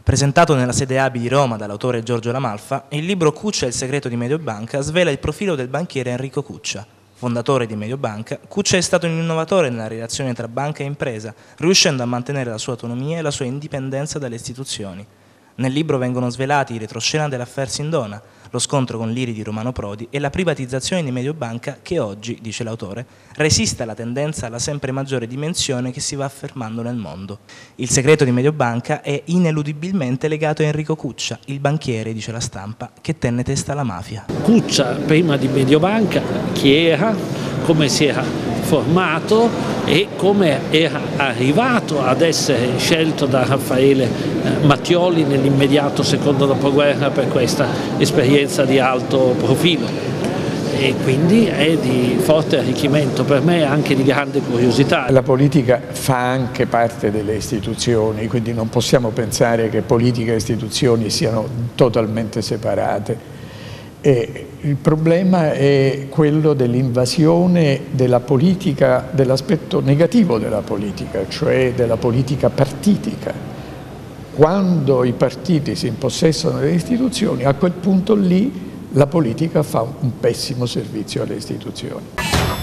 Presentato nella sede ABI di Roma dall'autore Giorgio Lamalfa, il libro Cuccia e il segreto di Mediobanca svela il profilo del banchiere Enrico Cuccia. Fondatore di Mediobanca, Cuccia è stato un innovatore nella relazione tra banca e impresa, riuscendo a mantenere la sua autonomia e la sua indipendenza dalle istituzioni. Nel libro vengono svelati i retroscena dell'affaire Sindona, lo scontro con l'IRI di Romano Prodi e la privatizzazione di Mediobanca che oggi, dice l'autore, resiste alla tendenza alla sempre maggiore dimensione che si va affermando nel mondo. Il segreto di Mediobanca è ineludibilmente legato a Enrico Cuccia, il banchiere, dice la Stampa, che tenne testa alla mafia. Cuccia, prima di Mediobanca, chi era, come si era formato e come era arrivato ad essere scelto da Raffaele Mattioli nell'immediato secondo dopoguerra per questa esperienza di alto profilo. E quindi è di forte arricchimento per me e anche di grande curiosità. La politica fa anche parte delle istituzioni, quindi non possiamo pensare che politica e istituzioni siano totalmente separate. E il problema è quello dell'invasione della politica, dell'aspetto negativo della politica, cioè della politica partitica. Quando i partiti si impossessano delle istituzioni, a quel punto lì la politica fa un pessimo servizio alle istituzioni.